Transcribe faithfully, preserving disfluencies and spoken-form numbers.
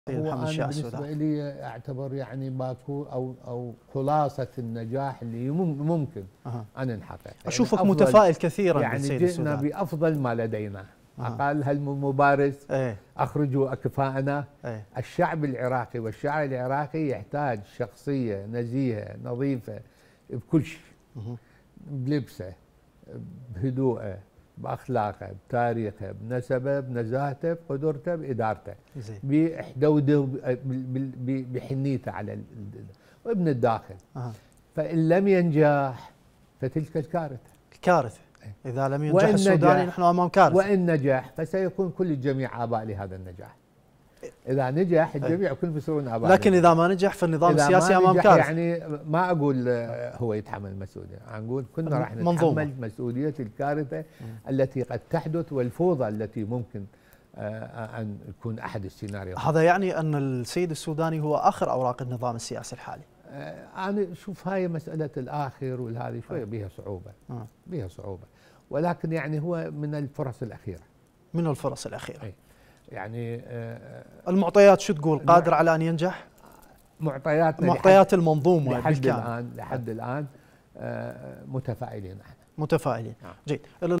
هو أنا بالنسبة لي أعتبر يعني باكو أو أو خلاصة النجاح اللي ممكن أه. أن نحقق. أشوفك يعني متفائل كثيرا يعني بالسيد جئنا السوداني. بأفضل ما لدينا. أه. أقلها المبارز، ايه. أخرجوا أكفاءنا. ايه. الشعب العراقي والشعب العراقي يحتاج شخصية نزيهة نظيفة بكل شيء، بلبسه، بهدوءه، باخلاقه، بتاريخه، بنسبه، بنزاهته، بقدرته، بادارته، بحدوده، بحنيته على وابن الداخل. أه. فان لم ينجح فتلك الكارثه. الكارثه اذا لم ينجح السوداني نحن امام كارثه. وان نجح فسيكون كل الجميع اباء لهذا النجاح. اذا نجح الجميع كلهم يصيرون اباء. لكن اذا ما نجح فالنظام السياسي امام كارثه. يعني ما اقول هو يتحمل المسؤوليه، نقول كنا راح نتحمل مسؤوليه الكارثه التي قد تحدث والفوضى التي ممكن ان يكون احد السيناريو. هذا يعني ان السيد السوداني هو اخر اوراق النظام السياسي الحالي. انا اشوف هاي مساله الاخر والهذه شويه بها صعوبه. بها صعوبه، ولكن يعني هو من الفرص الاخيره. من الفرص الاخيره. أي. يعني المعطيات شو تقول؟ قادر على ان ينجح؟ معطياتنا معطيات المنظومه لحد بالكامل. الان لحد الان متفائلين احنا. متفائلين. جيد.